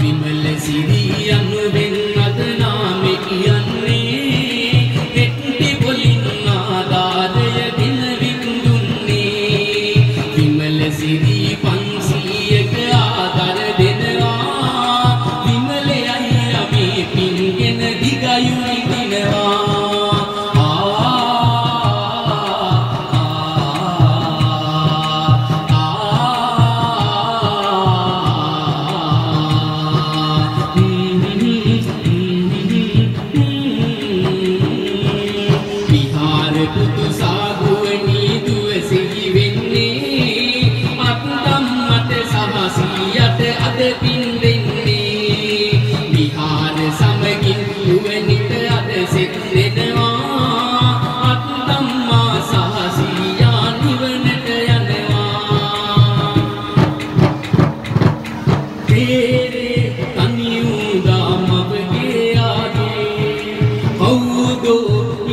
විමල සිරියන් වෙන්නද නාමෙ කියන්නේ හෙට්ටි පොලින් ආදාදය දින විඳුන්නේ විමල සිරි 500ක ආදර දෙනවා විමලයයි අපි පින්ගෙන දිගයුයි දිනවා පුතු සාගුවනී දුවසිහි වෙන්නේ අත්දම්මට සහසියට අද පින් දෙන්නේ විහාර සමගින් දුවනිට අද සෙත් දෙනවා අත්දම්මා සහසියා නිවනට යනවා තේරේ තනියුදා මවගේ ආගේ කවුදෝ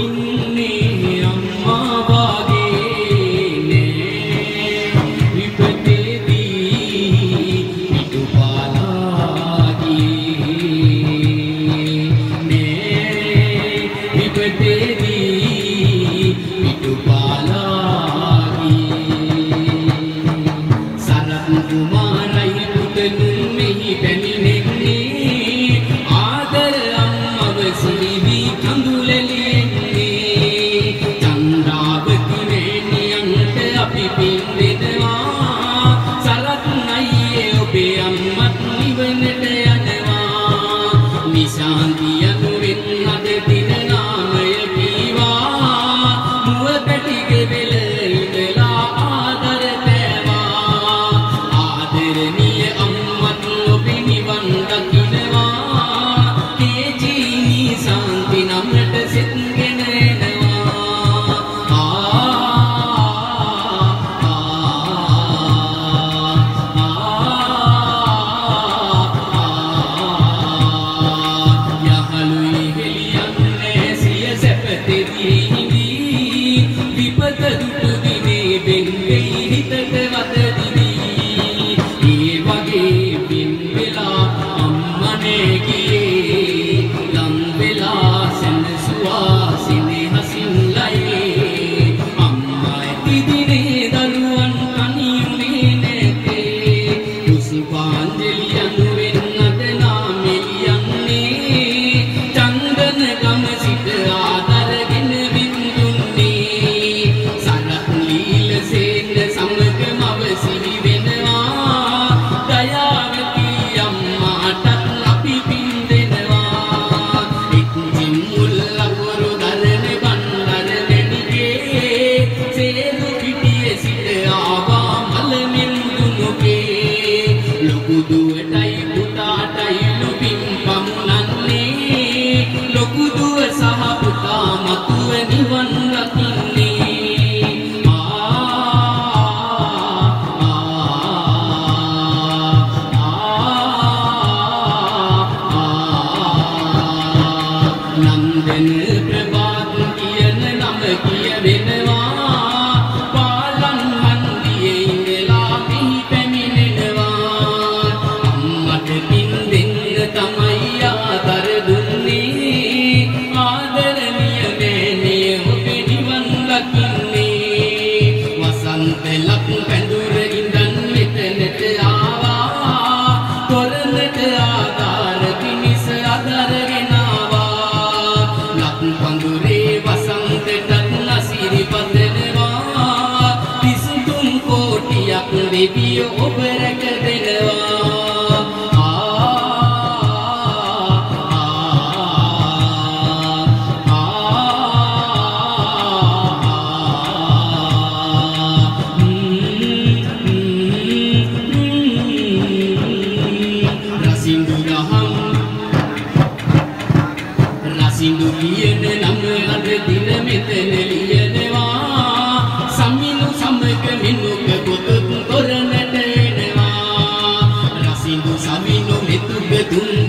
කුමාරයි පුතනුන් මෙහි පැමිණෙන්නේ ආදර අම්මව සිරිවි කඳුලෙලින්නේ චන්ද්‍රාවති නෑනියන්ට අපි පින් දෙනවා සරත් අයියේ ඔබේ අම්මත් නිවනට යනවා නිශාන්තිය නුවෙන් අද දින නාමය කීවා මුව පැටිගේ වෙල ඉඳලා ආදර ආදරණීය අම්මත් ඔබ නිවන් දකිනවා තේජීනි සාන්ති නමට සෙත්ගෙන එනවා යහළුයි හෙලියන්නේ සිය සැපතෙදී හිඳී විපත දුටු දිනේ බෙන්වෙයි හිතට දුවටයි පුතාටයි ලොබින් පමුණන්නේ ලොකු දුව සහ පුතා මතුව නිවන් දකින්නේ නන්දන ප්‍රභාත් කියන නම කියවෙනවා පාලන් හන්දියේ ඉඳලා මෙහි පැමිණෙනවා පින් දෙන්න තමයි ආදර දුන්නේ ආදරණීය මෑණිය ඔබ නිවන් දකින්නේ වසන්ත ලක් පැඳුර ඉඳන් මෙතනට ආවා තොරණට ආදාර පිණිස අදරගෙන ආවා ලක් පඳුරේ වසන්තටත් නසිරි පතනවා විසුතුම් කෝටියක් දෙවිය ඔබ රැක දෙනවා සිඳු ලියන නම අද දින මෙතන ලියනවා සමිනු සමග මිනුක පොතක් තොරණට එනවා රසිඳු සමිනු මෙතුක තුන්